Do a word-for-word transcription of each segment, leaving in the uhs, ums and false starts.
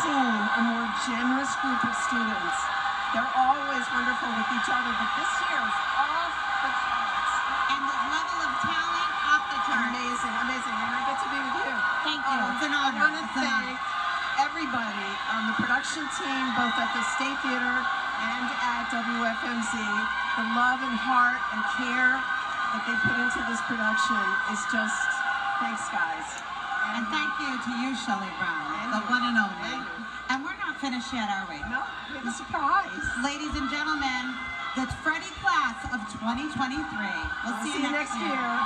seen a more generous group of students. They're always wonderful with each other, but this year is off the charts. And the level of talent off the charts. Amazing, amazing. And I get to be with you. Thank you. Um, it's an honor. I want to thank everybody on the production team, both at the State Theater and at W F M Z. The love and heart and care that they put into this production is just, thanks guys. And thank you to you, Shelley Brown, and the one and only. And we're not finished yet, are we? No, we have a surprise. Ladies and gentlemen, the Freddy class of twenty twenty-three. We'll see, see you next year. year.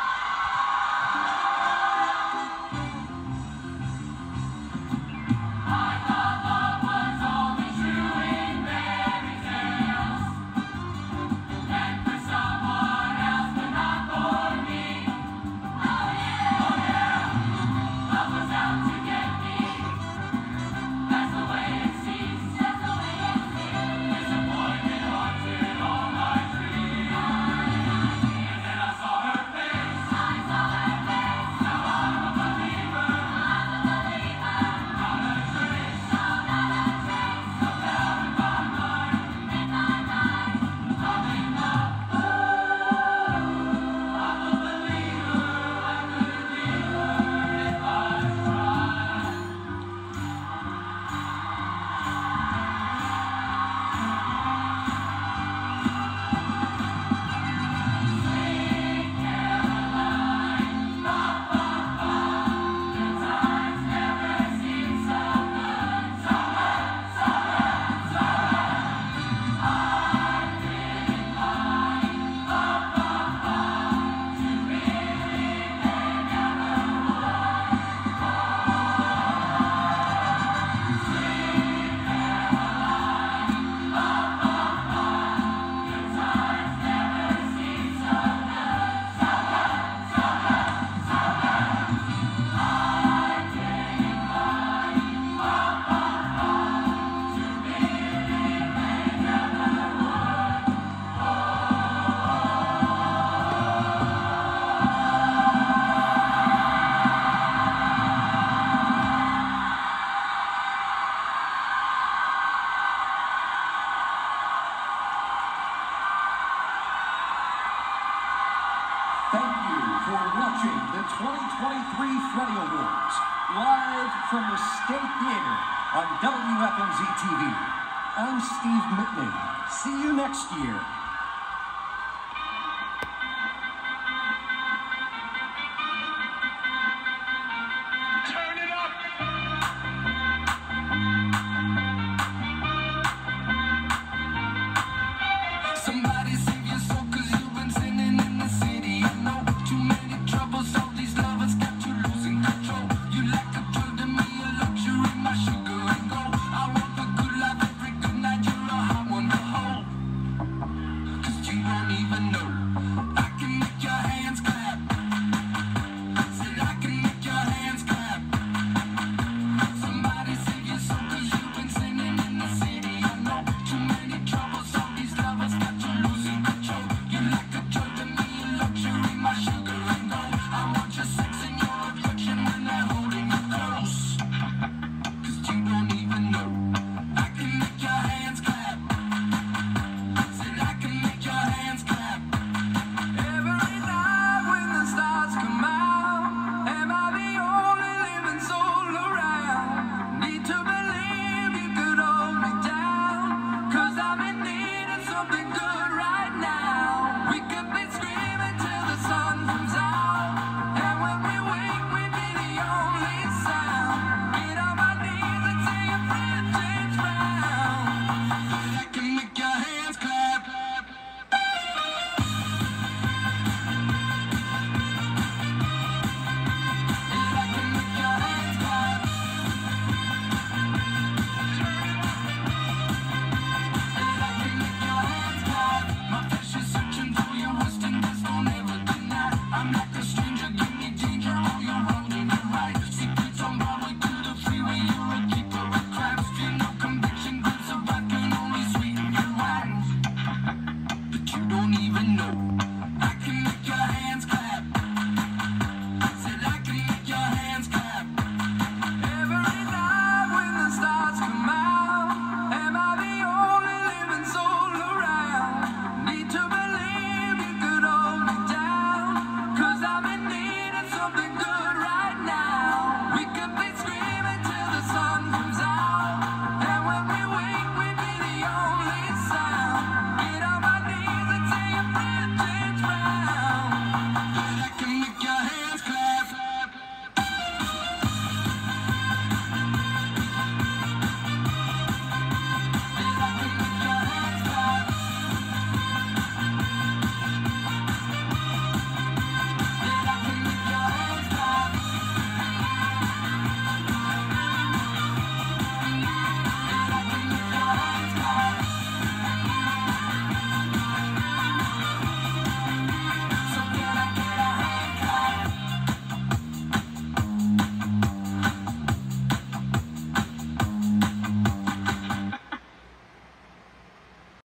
Thank you for watching the twenty twenty-three Freddy Awards, live from the State Theater on W F M Z T V. I'm Steve Mitnick. See you next year.